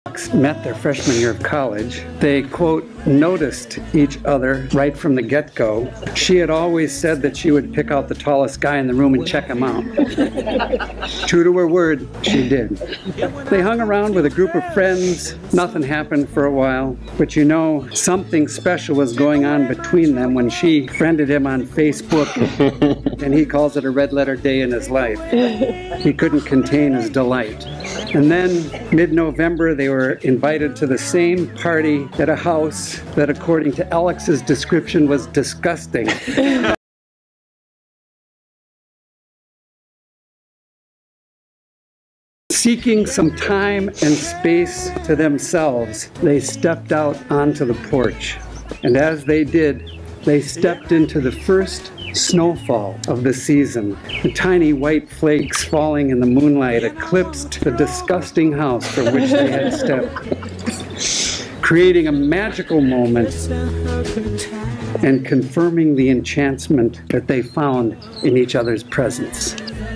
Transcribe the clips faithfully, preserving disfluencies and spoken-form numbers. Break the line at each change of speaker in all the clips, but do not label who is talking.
met their freshman year of college. They, quote, noticed each other right from the get-go. She had always said that she would pick out the tallest guy in the room and check him out. True to her word, she did. They hung around with a group of friends. Nothing happened for a while, but you know, something special was going on between them when she friended him on Facebook, and he calls it a red letter day in his life. He couldn't contain his delight. And then, mid-November, they were invited to the same party at a house that, according to Alex's description, was disgusting. Seeking some time and space to themselves, they stepped out onto the porch. And as they did, they stepped into the first snowfall of the season. The tiny white flakes falling in the moonlight eclipsed the disgusting house for which they had stepped, creating a magical moment and confirming the enchantment that they found in each other's presence.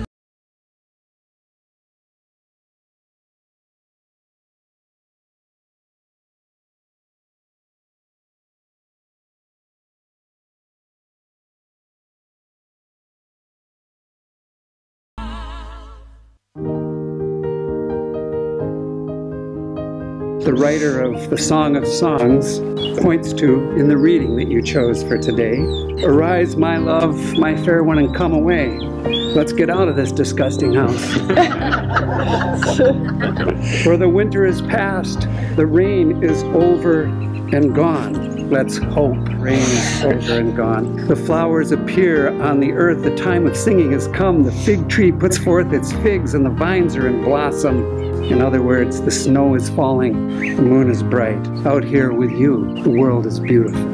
The writer of the Song of Songs points to in the reading that you chose for today. Arise, my love, my fair one, and come away. Let's get out of this disgusting house. For the winter is past, the rain is over and gone. Let's hope rain is over and gone. The flowers appear on the earth, the time of singing has come. The fig tree puts forth its figs and the vines are in blossom. In other words, the snow is falling, the moon is bright. Out here with you, the world is beautiful.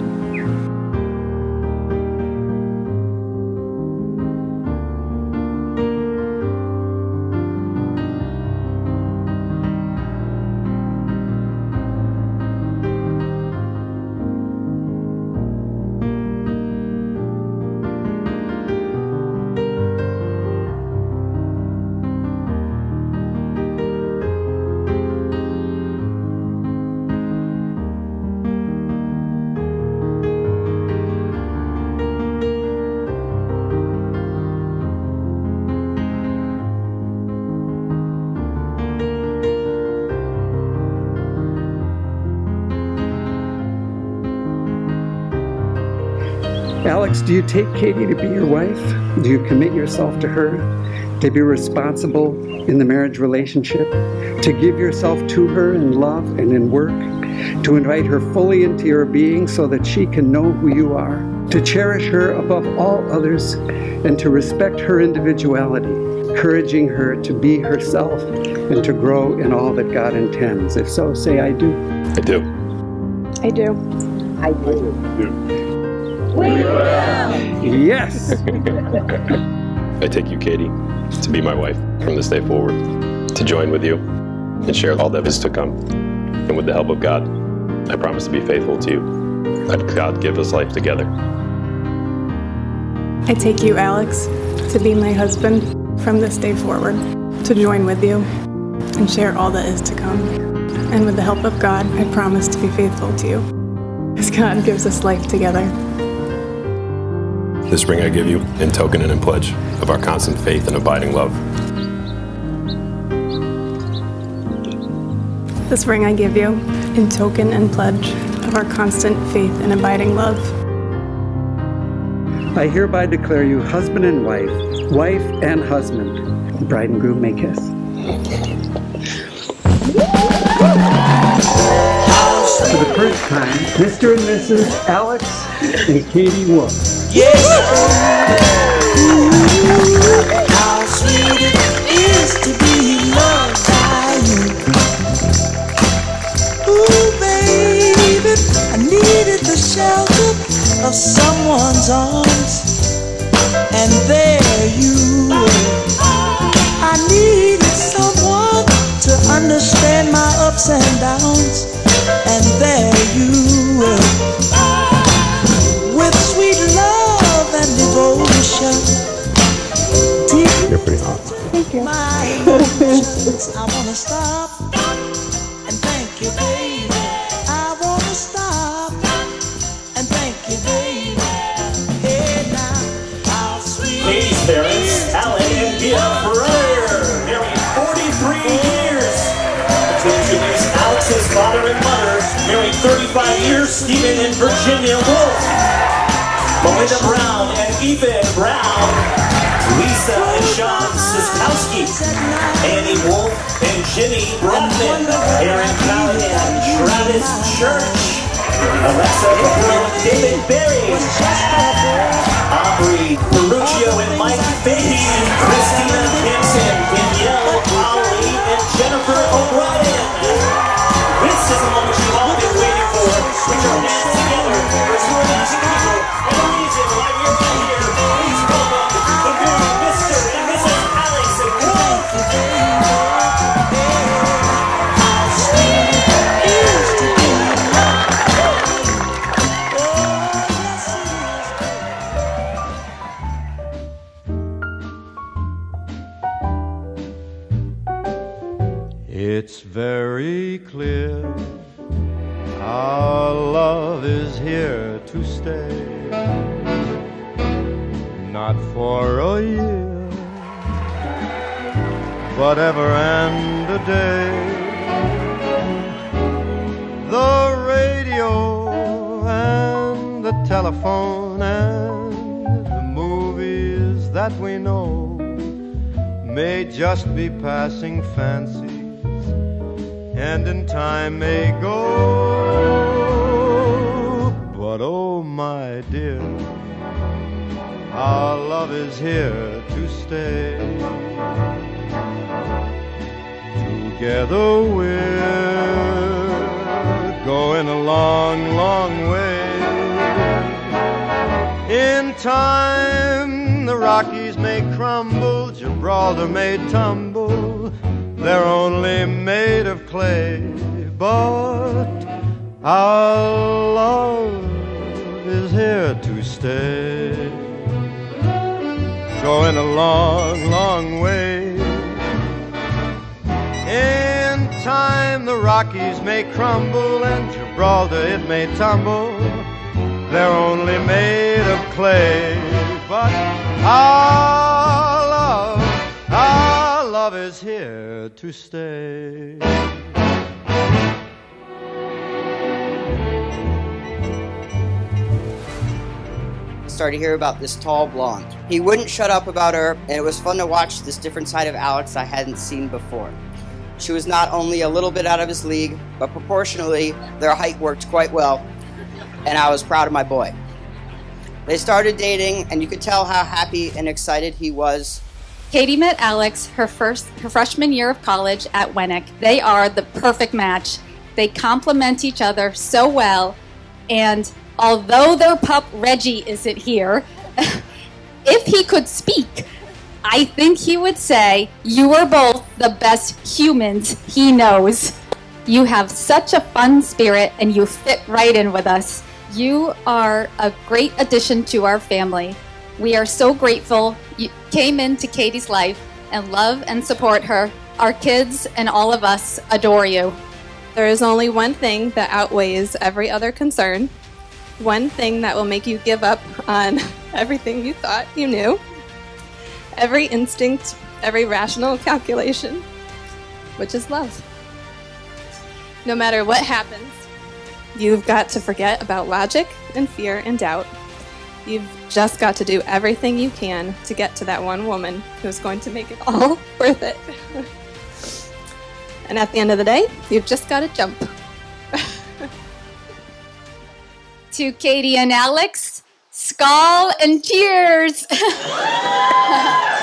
Alex, do you take Katie to be your wife? Do you commit yourself to her? To be responsible in the marriage relationship? To give yourself to her in love and in work? To invite her fully into your being so that she can know who you are? To cherish her above all others and to respect her individuality, encouraging her to be herself and to grow in all that God intends? If so, say, I do.
I do.
I do.
I do.
I do.
We will!
Yes!
I take you, Katie, to be my wife from this day forward, to join with you and share all that is to come. And with the help of God, I promise to be faithful to you. Let God give us life together.
I take you, Alex, to be my husband from this day forward, to join with you and share all that is to come. And with the help of God, I promise to be faithful to you, as God gives us life together.
This ring I give you in token and in pledge of our constant faith and abiding love.
This ring I give you in token and pledge of our constant faith and abiding love.
I hereby declare you husband and wife, wife and husband. The bride and groom may kiss. For the first time, Mister and Missus Alex and Katie Wolf.
Yes! How sweet it is to be loved by you. Ooh, baby, I needed the shelter of someone's arms, and there you were. I needed someone to understand my ups and downs, and there you were. With sweet love and devotion, deep.
You're pretty hot.
Thank you.
My emotions, I wanna stop and thank you.
thirty-five years, Stephen and Virginia Wolf, Melinda Brown and Ethan Brown, Lisa and Sean Siskowski, Annie Wolf and Jenny Brockman, Aaron Callahan, Travis Church, Alexa Caprile and David Berry, Aubrey Ferruccio and Mike Fahey, Christina Hampson, Danielle Ali, and Jennifer O'Brien. This is the moment you've all been waiting for. Put your hands together for two amazing people and the reason why you're all here. Please welcome the good Mister and Missus Alex Wolf.
How sweet it is to be
It's very clear our love is here to stay, not for a year, but ever and a day. The radio and the telephone and the movies that we know may just be passing fancies, and in time may go. But oh my dear, our love is here to stay. Together we're going a long, long way. In time the Rockies may crumble, Gibraltar may tumble, they're only made of clay, but our love is here to stay. Going a long, long way. In time the Rockies may crumble and Gibraltar it may tumble, they're only made of clay, but our love, our love is here to stay.
Started to hear about this tall blonde. He wouldn't shut up about her, and it was fun to watch this different side of Alex I hadn't seen before. She was not only a little bit out of his league, but proportionally, their height worked quite well, and I was proud of my boy. They started dating, and you could tell how happy and excited he was.
Katie met Alex her first, her freshman year of college at Wennick. They are the perfect match. They complement each other so well, and although their pup Reggie isn't here, if he could speak, I think he would say, you are both the best humans he knows. You have such a fun spirit and you fit right in with us. You are a great addition to our family. We are so grateful you came into Katie's life and love and support her. Our kids and all of us adore you.
There is only one thing that outweighs every other concern. One thing that will make you give up on everything you thought you knew. Every instinct, every rational calculation, which is love. No matter what happens, you've got to forget about logic and fear and doubt. You've just got to do everything you can to get to that one woman who's going to make it all worth it. And at the end of the day, you've just got to jump.
To Katie and Alex, skull and cheers!